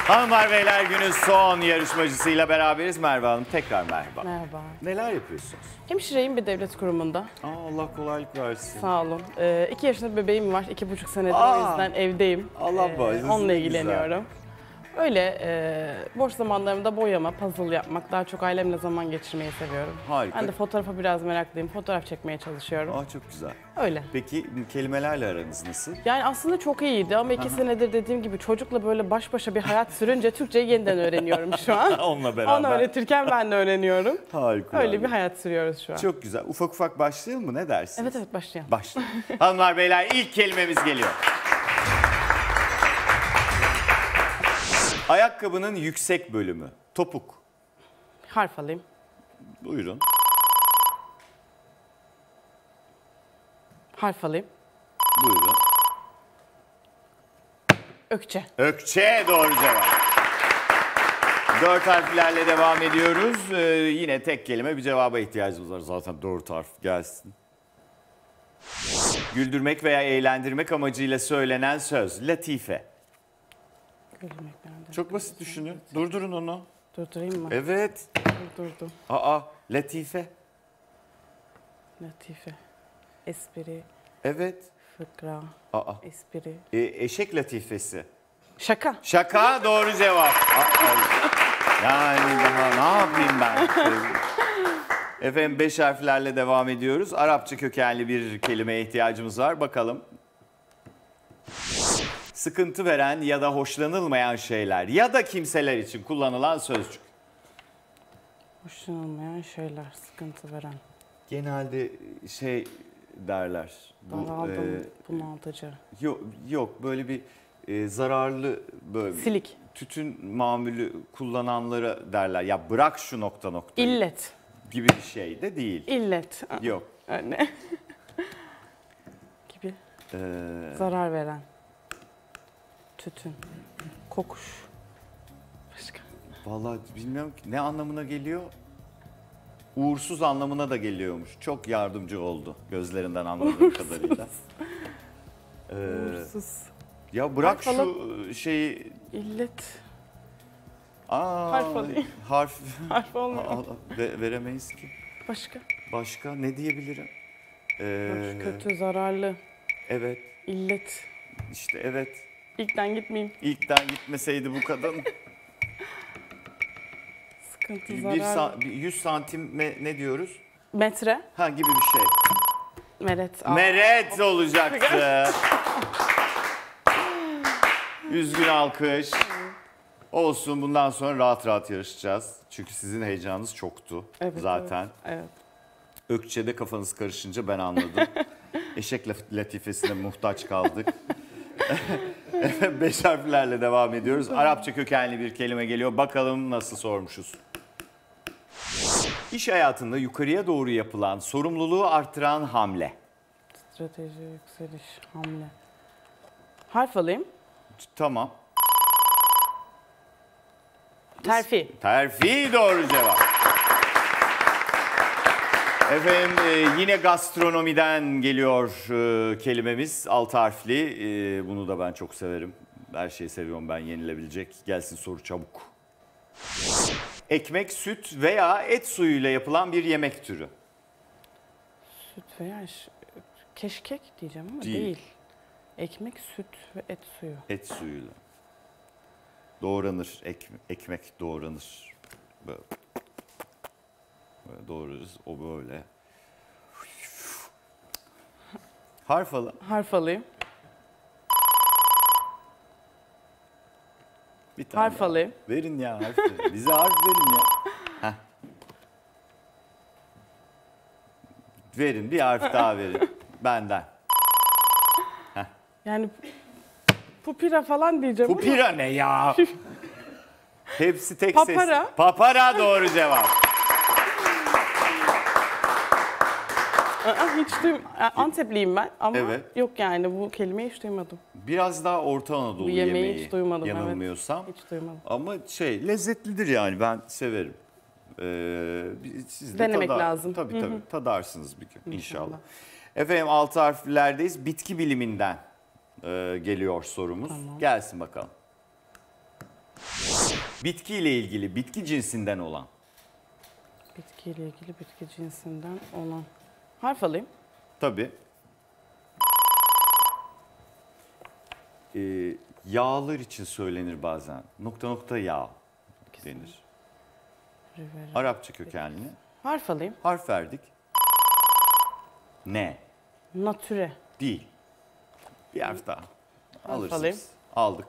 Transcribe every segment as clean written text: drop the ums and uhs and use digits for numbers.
Hanımlar beyler, günün son yarışmacısıyla beraberiz. Merve Hanım, tekrar merhaba. Merhaba. Neler yapıyorsunuz? Hemşireyim bir devlet kurumunda. Allah kolaylık versin. Sağ olun. 2 yaşında bir bebeğim var. 2,5 senedir o yüzden evdeyim. Allah bağışlasın. Onunla ilgileniyorum. Öyle boş zamanlarımda boyama, puzzle yapmak, daha çok ailemle zaman geçirmeyi seviyorum. Harika. Ben de fotoğrafa biraz meraklıyım. Fotoğraf çekmeye çalışıyorum. Çok güzel. Öyle. Peki kelimelerle aranız nasıl? Yani aslında çok iyiydi ama 2 senedir dediğim gibi çocukla böyle baş başa bir hayat sürünce Türkçeyi yeniden öğreniyorum şu an. Onunla beraber. Onu öğretirken ben de öğreniyorum. Harika. Öyle bir hayat sürüyoruz şu an. Çok güzel. Ufak ufak başlayalım mı? Ne dersiniz? Evet başlayalım. Başlayalım. Hanımlar beyler, ilk kelimemiz geliyor. Ayakkabının yüksek bölümü. Topuk. Harf alayım. Buyurun. Harf alayım. Buyurun. Ökçe. Ökçe doğru cevap. 4 harflerle devam ediyoruz. Yine tek kelime bir cevaba ihtiyacımız var. Zaten 4 harf gelsin. Güldürmek veya eğlendirmek amacıyla söylenen söz. Latife. Çok basit düşünün. Durdurun onu. Durdurayım mı? Evet. Durdurdum. Latife. Latife. Espri. Evet. Fıkra. Espri. Eşek latifesi. Şaka. Şaka doğru cevap. Yani daha ne yapayım ben? Efendim 5 harflerle devam ediyoruz. Arapça kökenli bir kelimeye ihtiyacımız var. Bakalım. Sıkıntı veren ya da hoşlanılmayan şeyler ya da kimseler için kullanılan sözcük. Hoşlanılmayan şeyler, sıkıntı veren. Genelde derler. Daraldım, bunaltıcı. Yok böyle bir zararlı böyle Silik. tütün mamülü kullananlara derler. Ya bırak şu noktayı. İllet. Gibi bir şey de değil. İllet. Yok. Ne? Gibi. Zarar veren. Tütün. Kokuş. Başka. Vallahi bilmiyorum ki ne anlamına geliyor. Uğursuz anlamına da geliyormuş. Çok yardımcı oldu gözlerinden anladığım kadarıyla. Uğursuz. Ya bırak şu şeyi. İllet. Harf alayım. Harf olmuyor. Veremeyiz ki. Başka ne diyebilirim? Kötü, zararlı. Evet. İllet. İşte evet. İlkten gitmeyeyim. İlkten gitmeseydi bu kadın. Sıkıntı, zararlı. 100 santim ne diyoruz? Metre. Gibi bir şey. Meret. Meret olacaktı. Üzgün alkış. Olsun, bundan sonra rahat rahat yarışacağız. Çünkü sizin heyecanınız çoktu zaten. Evet. Ökçe'de kafanız karışınca ben anladım. Eşek latifesine muhtaç kaldık. 5 harflerle devam ediyoruz. Arapça kökenli bir kelime geliyor. Bakalım nasıl sormuşuz. İş hayatında yukarıya doğru yapılan, sorumluluğu artıran hamle. Strateji, yükseliş, hamle. Harf alayım. Tamam. Terfi. Terfi doğru cevap. Efendim yine gastronomiden geliyor kelimemiz. 6 harfli. Bunu da ben çok severim. Her şeyi seviyorum ben, yenilebilecek. Gelsin soru çabuk. Ekmek, süt veya et suyuyla yapılan bir yemek türü. Süt veya keşkek diyeceğim ama Değil. değil. Ekmek, süt ve et suyu. Et suyuyla. Doğranır. Ekmek doğranır. Böyle doğrarız. O böyle. Harf alalım. Harf alayım. Bir tane Harf daha. alayım. Verin ya harf verin. Bize harf verin ya. Heh. Verin, bir harf daha verin. Benden. Yani pupira falan diyeceğim ama. Pupira ne ya? Hepsi tek Papara. ses. Papara doğru cevap. Hiç Antepliyim ben ama Evet. yok yani bu kelimeyi hiç duymadım. Biraz daha Orta Anadolu Bu yemeği hiç duymadım, yanılmıyorsam. evet. Hiç duymadım. Ama lezzetlidir yani, ben severim. Siz de Denemek lazım. Tabii tadarsınız bir gün inşallah. Efendim 6 harflerdeyiz. Bitki biliminden geliyor sorumuz. Tamam. Gelsin bakalım. Bitkiyle ilgili, bitki cinsinden olan. Bitkiyle ilgili bitki cinsinden olan. Harf alayım. Tabii. Yağlar için söylenir bazen. Nokta nokta yağ denir. Rivera. Arapça kökenli. Harf alayım. Harf verdik. Ne? Natüre. Değil. Bir harf daha. Alırsınız. alayım. Aldık.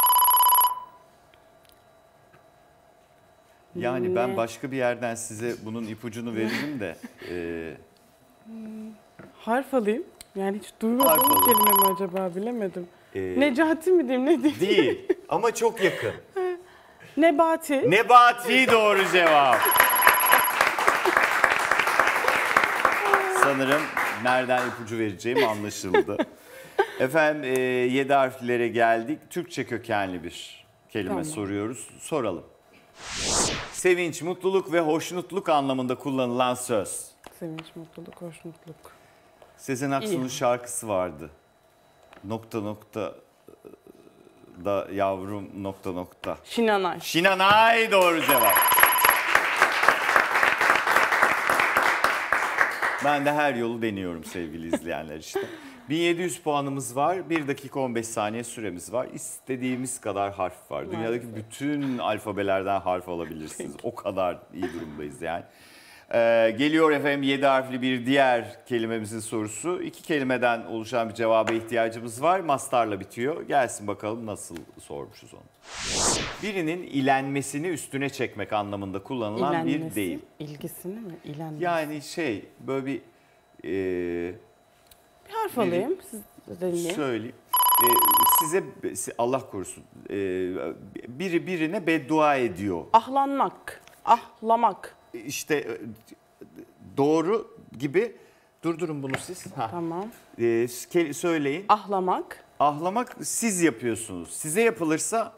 Yani ben Ne? başka bir yerden size bunun ipucunu veririm de. Harf alayım. Yani hiç Harf duymadığım alayım. kelime mi acaba bilemedim. e, Necati mi diyeyim ne diyeyim? Değil ama çok yakın. Nebati. Nebati doğru cevap. Sanırım nereden ipucu vereceğim anlaşıldı. Efendim 7 harflere geldik. Türkçe kökenli bir kelime Tamam. soruyoruz. Soralım. Sevinç, mutluluk ve hoşnutluk anlamında kullanılan söz. Sevinç, mutluluk, hoşnutluk. Sezen Aksu'nun İyi. şarkısı vardı. Nokta nokta da yavrum nokta nokta. Şinanay. Şinanay doğru cevap. Ben de her yolu deniyorum sevgili izleyenler işte. 1700 puanımız var. 1 dakika 15 saniye süremiz var. İstediğimiz kadar harf var. Dünyadaki bütün alfabelerden harf alabilirsiniz. O kadar iyi durumdayız yani. Geliyor efendim 7 harfli bir diğer kelimemizin sorusu. 2 kelimeden oluşan bir cevaba ihtiyacımız var. Mastarla bitiyor. Gelsin bakalım nasıl sormuşuz onu. Birinin ilenmesini üstüne çekmek anlamında kullanılan bir İlenmesi, deyim. İlgisini mi? İlenmesi. Yani böyle bir Bir harf alayım. Siz de deneyin. söyleyeyim. Size Allah korusun biri birine beddua ediyor. Ahlanmak. Ahlamak. İşte doğru gibi. Durdurun bunu siz. Ha. Tamam. Söyleyin. Ahlamak. Ahlamak siz yapıyorsunuz. Size yapılırsa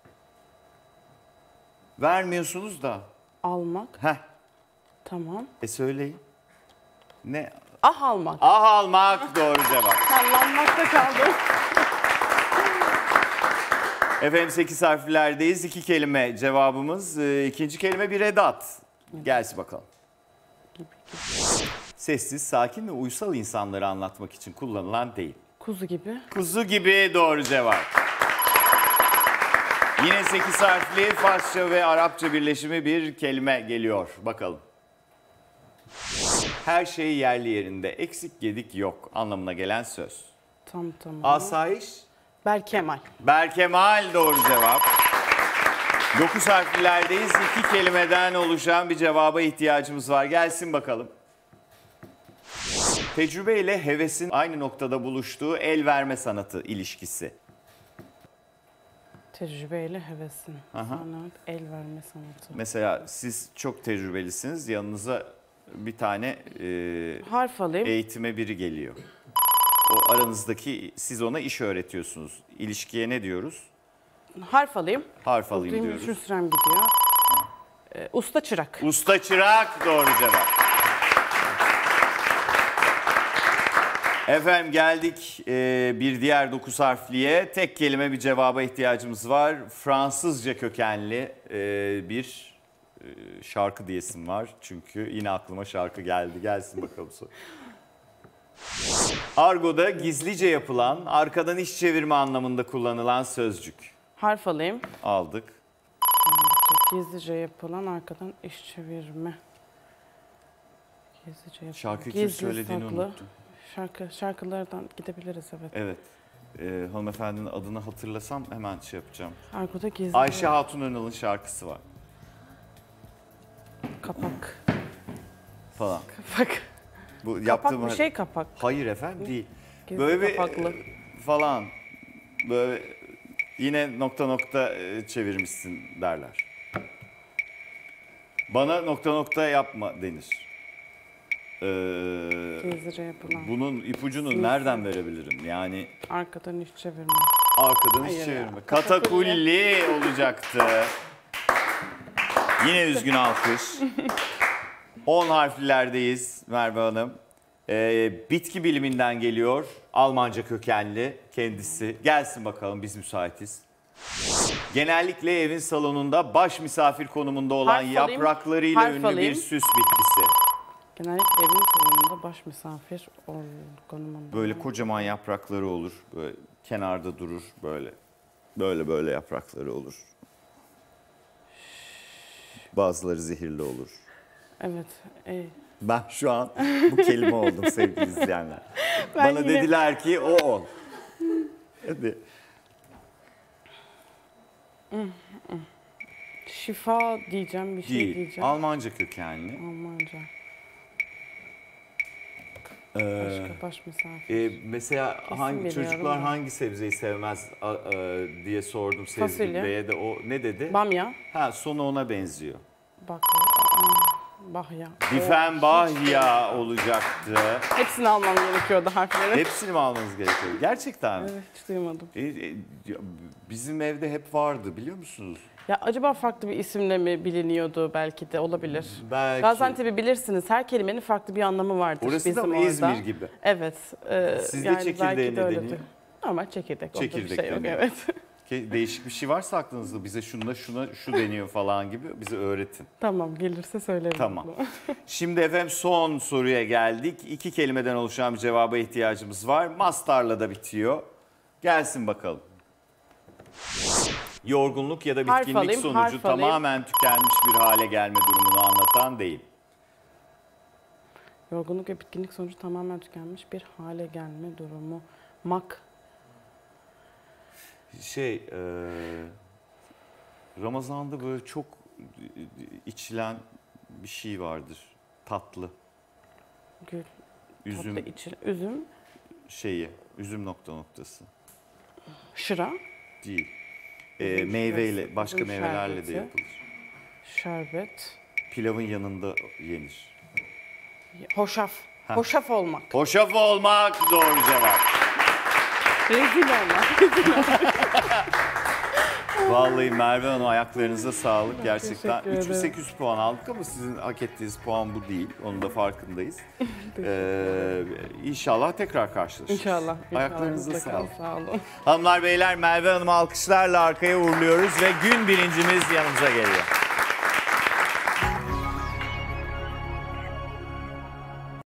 vermiyorsunuz da. Almak. Heh. Tamam. Söyleyin. Ne? Ah almak. Ah almak doğru cevap. Sallanmakta kaldım. Efendim 8 harflerdeyiz. 2 kelime cevabımız. İkinci kelime bir edat. Gelsin bakalım. Sessiz, sakin ve uysal insanları anlatmak için kullanılan deyim. Kuzu gibi. Kuzu gibi doğru cevap. Yine 8 harfli Farsça ve Arapça birleşimi bir kelime geliyor. Bakalım. Her şey yerli yerinde, eksik gedik yok anlamına gelen söz. Tamam. Asayiş, Berkemal. Berkemal doğru cevap. 9 harflilerdeyiz. 2 kelimeden oluşan bir cevaba ihtiyacımız var. Gelsin bakalım. Tecrübe ile hevesin aynı noktada buluştuğu el verme sanatı ilişkisi. Tecrübeyle hevesin. Aha. Sanat, el verme sanatı. Mesela siz çok tecrübelisiniz. Yanınıza bir tane Harf alayım. eğitime biri geliyor. O aranızdaki siz ona iş öğretiyorsunuz. İlişkiye ne diyoruz? Harf alayım. Harf alayım Benim diyoruz. şu sürem gidiyor. Usta çırak. Usta çırak doğru cevap. Efendim geldik bir diğer 9 harfliye. Tek kelime bir cevaba ihtiyacımız var. Fransızca kökenli bir şarkı diyesim var. Çünkü yine aklıma şarkı geldi. Gelsin bakalım. Argo'da gizlice yapılan, arkadan iş çevirme anlamında kullanılan sözcük. Harf alayım. Aldık. Gizlice yapılan arkadan iş çevirme. Gizlice yapılan. Şarkıyı kim söylediğini unuttum. Şarkılardan gidebiliriz evet. Evet. Hanımefendinin adını hatırlasam hemen şey yapacağım. Argo'da gizli. Ayşe Hatun Önal'ın şarkısı var Kapak. falan. Kapak. Bu Kapak yaptığım bir şey kapak. Hayır efendim değil. Gizli Böyle bir kapaklı. falan. Böyle yine nokta nokta çevirmişsin derler. Bana nokta nokta yapma denir. Gizlice yapılan. Bunun ipucunu Sinsi. nereden verebilirim? Yani Arkadan iş çevirme. arkadan iş Hayır ya. çevirme. Katakulli. Katakulli olacaktı. Yine üzgün alkış. 10 harflilerdeyiz Merve Hanım. Bitki biliminden geliyor. Almanca kökenli kendisi. Gelsin bakalım biz müsaitiz. Genellikle evin salonunda baş misafir konumunda olan Harf alayım. yapraklarıyla Harf ünlü alayım. bir süs bitkisi. Genellikle evin salonunda baş misafir konumunda. Böyle kocaman yaprakları olur. Böyle kenarda durur böyle. Böyle yaprakları olur. Bazıları zehirli olur. Evet. Ben şu an bu kelime oldum sevgili izleyenler. Ben Bana yine- dediler ki o ol. Hadi. Şifa diyeceğim, bir şey Değil. diyeceğim. Almanca kökenli. Almanca. Ee, Başka baş misafir. Mesela biliyorum çocuklar da. hangi sebzeyi sevmez diye sordum Sezgin Fasulye. Bey'e de o ne dedi? Bamya. Sonu ona benziyor. Bak. Bahya. Diffenbachia olacaktı. Hepsini almam gerekiyordu harfleri. Hepsini mi almanız gerekiyor? Gerçekten mi? Evet, hiç duymadım. Bizim evde hep vardı biliyor musunuz? Ya acaba farklı bir isimle mi biliniyordu, belki de olabilir. Belki. Gaziantep'i bilirsiniz. Her kelimenin farklı bir anlamı vardır Orası da bizim mı orada. İzmir gibi? Evet. Sizde yani çekirdeğe belki de ne öyledir. deniyor? Normal çekirdek. Onda bir Çekirdek şey yok, deniyor. evet. Değişik bir şey varsa aklınızda bize şuna şu deniyor falan gibi bize öğretin. Tamam, gelirse söylerim. Tamam. bunu. Şimdi efendim son soruya geldik. 2 kelimeden oluşan bir cevaba ihtiyacımız var. Mastarla da bitiyor. Gelsin bakalım. Yorgunluk ya da Harf bitkinlik alayım, sonucu harf alayım. tamamen tükenmiş bir hale gelme durumunu anlatan deyim. Yorgunluk ve bitkinlik sonucu tamamen tükenmiş bir hale gelme durumu. Mak. Ramazan'da böyle çok içilen bir şey vardır. Tatlı. Gül. Üzüm Tatlı içil. Üzüm. üzüm noktası. Şıra. Değil. Üzüm Meyveyle, şırası, başka üzüm meyvelerle de şerbeti. yapılır. Şerbet. Pilavın yanında yenir. Hoşaf. Hoşaf olmak. Hoşaf olmak doğru cevap. Rezil olmak. Vallahi Merve Hanım ayaklarınıza sağlık. Gerçekten teşekkür ederim. 3800 puan aldık ama sizin hak ettiğiniz puan bu değil. Onun da farkındayız. İnşallah tekrar karşılaşırız. İnşallah. Ayaklarınıza mutlaka. sağlık. Sağ olun. Hanımlar beyler Merve Hanım'ı alkışlarla arkaya uğurluyoruz ve gün birincimiz yanımıza geliyor.